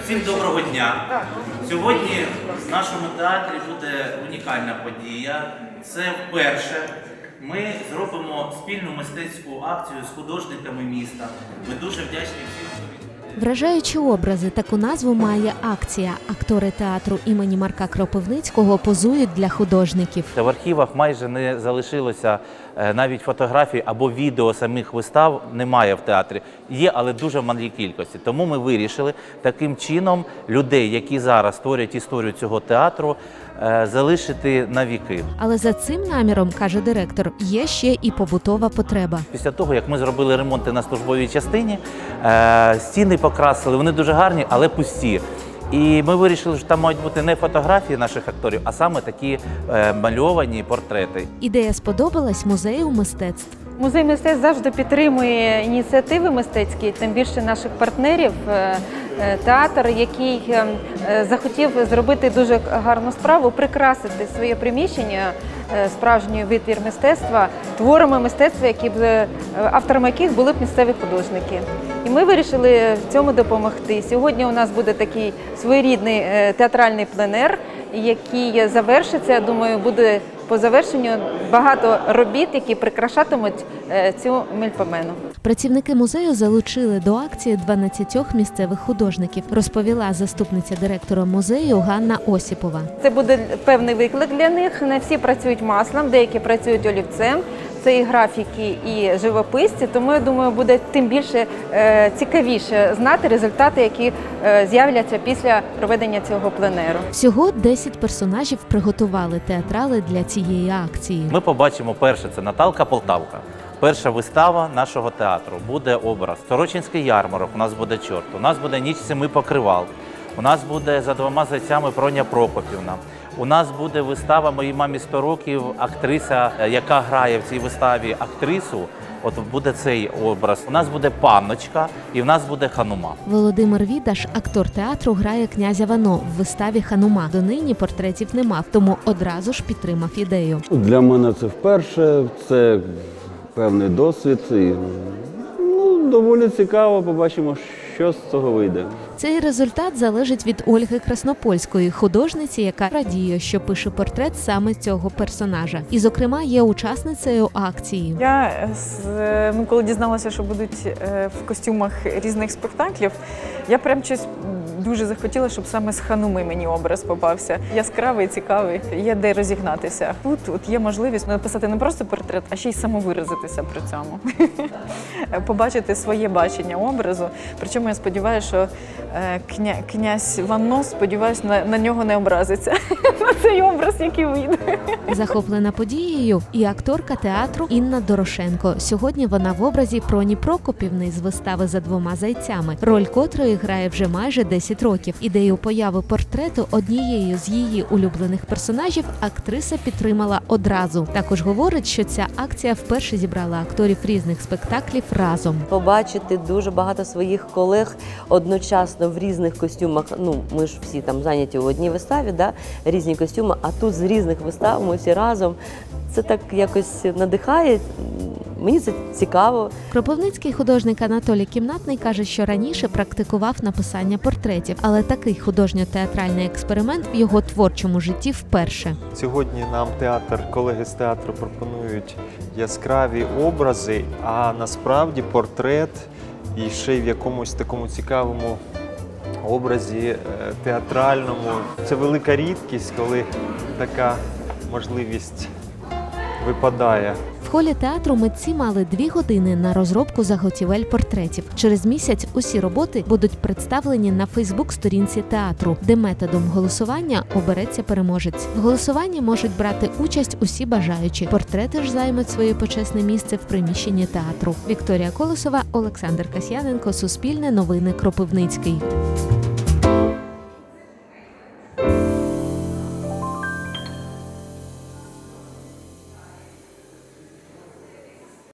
Всім доброго дня! Сьогодні в нашому театрі буде унікальна подія. Це вперше ми зробимо спільну мистецьку акцію з художниками міста. Ми дуже вдячні всім, хто відвідав. Вражаючі образи, таку назву має акція. Актори театру імені Марка Кропивницького позують для художників. В архівах майже не залишилося навіть фотографій або відео самих вистав немає в театрі. Є, але дуже в малій кількості. Тому ми вирішили таким чином людей, які зараз створюють історію цього театру, залишити навіки. Але за цим наміром, каже директор, є ще і побутова потреба. Після того, як ми зробили ремонти на службовій частині, стіни покрасили, вони дуже гарні, але пусті. І ми вирішили, що там мають бути не фотографії наших акторів, а саме такі мальовані портрети. Ідея сподобалась музею мистецтв. Музей мистецтв завжди підтримує ініціативи мистецькі, тим більше наших партнерів. Театр, який захотів зробити дуже гарну справу, прикрасити своє приміщення, справжній витвір мистецтва, творами мистецтва, авторами яких були б місцеві художники. І ми вирішили в цьому допомогти. Сьогодні у нас буде такий своєрідний театральний пленер, який завершиться, я думаю, буде по завершенню багато робіт, які прикрашатимуть цю мельпомену. Працівники музею залучили до акції 12 місцевих художників, розповіла заступниця директора музею Ганна Осіпова. Це буде певний виклик для них. Не всі працюють маслом, деякі працюють олівцем. Це і графіки, і живописці, тому, я думаю, буде тим більше цікавіше знати результати, які з'являться після проведення цього пленеру. Всього 10 персонажів приготували театрали для цієї акції. Ми побачимо перше, це Наталка Полтавка. Перша вистава нашого театру буде образ. Сорочинський ярмарок, у нас буде чорт, у нас буде ніч семи покривал, у нас буде за двома зайцями Проня Прокопівна. У нас буде вистава «Моїй мамі 100 років», актриса, яка грає в цій виставі актрису, от буде цей образ. У нас буде панночка і в нас буде Ханума. Володимир Відаш, актор театру, грає князя Вано в виставі «Ханума». Донині портретів не мав, тому одразу ж підтримав ідею. Для мене це вперше, це певний досвід і доволі цікаво, побачимо, що з цього вийде. Цей результат залежить від Ольги Краснопольської, художниці, яка радіє, що пише портрет саме цього персонажа. І, зокрема, є учасницею акції. Я, коли дізналася, що будуть в костюмах різних спектаклів, я прям щось дуже захотіла, щоб саме з Хануми мені образ попався. Яскравий, цікавий, є де розігнатися. Тут є можливість написати не просто портрет, а ще й самовиразитися при цьому. Побачити своє бачення образу. Причому я сподіваюся, що князь Вано, сподіваюся, на нього не образиться, на цей образ, який вийде. Захоплена подією і акторка театру Інна Дорошенко. Сьогодні вона в образі Проні Прокопівни з вистави «За двома зайцями», роль котрої грає вже майже 10 років. Ідею появи портрету однією з її улюблених персонажів актриса підтримала одразу. Також говорить, що ця акція вперше зібрала акторів різних спектаклів разом. Побачити дуже багато своїх колег одночасно в різних костюмах. Ми ж всі там зайняті у одній виставі, різні костюми, а тут з різних вистав ми всі разом. Це так якось надихає. Мені це цікаво. Кропивницький художник Анатолій Кімнатний каже, що раніше практикував написання портретів, але такий художньо-театральний експеримент в його творчому житті вперше. Сьогодні нам колеги з театру пропонують яскраві образи, а насправді портрет і ще й в якомусь такому цікавому образі театральному. Це велика рідкість, коли така можливість випадає. В холі театру митці мали 2 години на розробку заготівель портретів. Через місяць усі роботи будуть представлені на Фейсбук-сторінці театру, де методом голосування обереться переможець. В голосуванні можуть брати участь усі бажаючі. Портрети ж займуть своє почесне місце в приміщенні театру. Вікторія Колосова, Олександр Касьяненко, Суспільне новини, Кропивницький.